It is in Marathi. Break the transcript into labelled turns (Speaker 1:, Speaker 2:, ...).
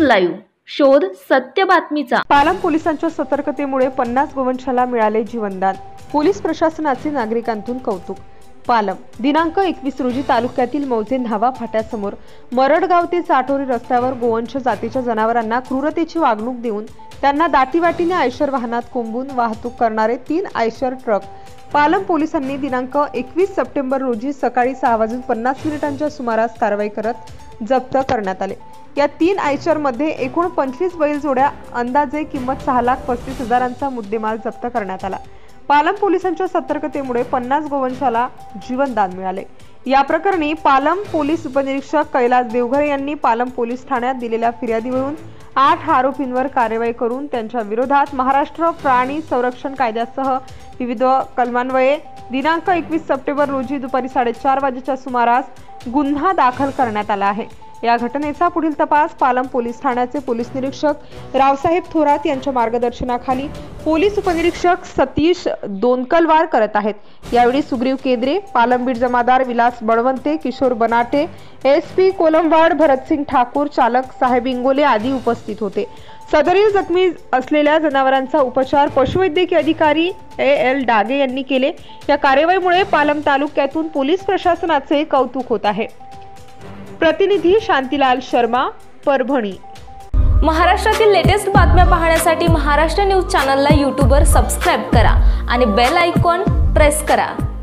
Speaker 1: लाईव्ह शोध सत्य बातमीचा।
Speaker 2: पालम पोलिसांच्या सतर्कतेमुळे 50 गोवंशाला मिळाले जीवनदान। पोलीस प्रशासनाचे नागरिकांतून कौतुक। पालम दिनांक 21 रोजी तालुक्यातील मौजे न्हावा फाट्यासमोर मरडगाव ते चाटोरी रस्त्यावर गोवंश जातीच्या जनावरांना क्रूरतेची वागणूक देऊन त्यांना दाटीवाटीने आयशर वाहनात कोंबून वाहतूक करणारे 3 आयशर ट्रक पालम पोलिसांनी दिनांक 21 सप्टेंबर रोजी सकाळी 6:50 सुमारास कारवाई करत जप्त करण्यात आले। या 3 आयशर मध्ये एकूण 25 बैल जोड्या अंदाजे किंमत 6,35,000चा मुद्देमाल जप्त करण्यात आला। पालम पोलिसांच्या सतर्कतेमुळे 50 गोवंशाला जीवनदान मिळाले। या प्रकरणी पालम पोलीस उपनिरीक्षक कैलास देवघरे यांनी पालम पोलीस ठाण्यात दिलेल्या फिर्यादीवरून 8 आरोपींवर कारवाई करून त्यांच्या विरोधात महाराष्ट्र प्राणी संरक्षण कायद्यासह विविध कलमान्वये दिनांक 21 सप्टेंबर रोजी दुपारी 4:30 वाजेच्या सुमारास गुन्हा दाखल करण्यात आला आहे। या घटनेचा पुढील तपास पालम पोलीस ठाण्याचे पोलीस निरीक्षक रावसाहेब थोरात यांच्या मार्गदर्शनाखाली पोलीस उपनिरीक्षक सतीश दोनकलवार करत आहेत। यावेळी सुग्रीव केंद्रे, पालम बीड जमादार विलास बळवंते, किशोर बनाटे, एसपी कोलमवाड, भरतसिंग ठाकूर, चालक साहेब इंगोले आदी उपस्थित होते। सदरील जखमी असलेल्या जनावरांचा उपचार पशुवैद्यकीय अधिकारी AL डागे यांनी केले। या कार्यवाहीमुळे पालम तालुक्यातून पोलीस प्रशासनाचे कौतुक होत आहे। प्रतिनिधी शांतीलाल शर्मा, परभणी।
Speaker 1: महाराष्ट्रातील लेटेस्ट बातम्या पाहण्यासाठी महाराष्ट्र न्यूज चॅनलला यूट्यूबवर सबस्क्राइब करा आणि बेल आयकॉन प्रेस करा।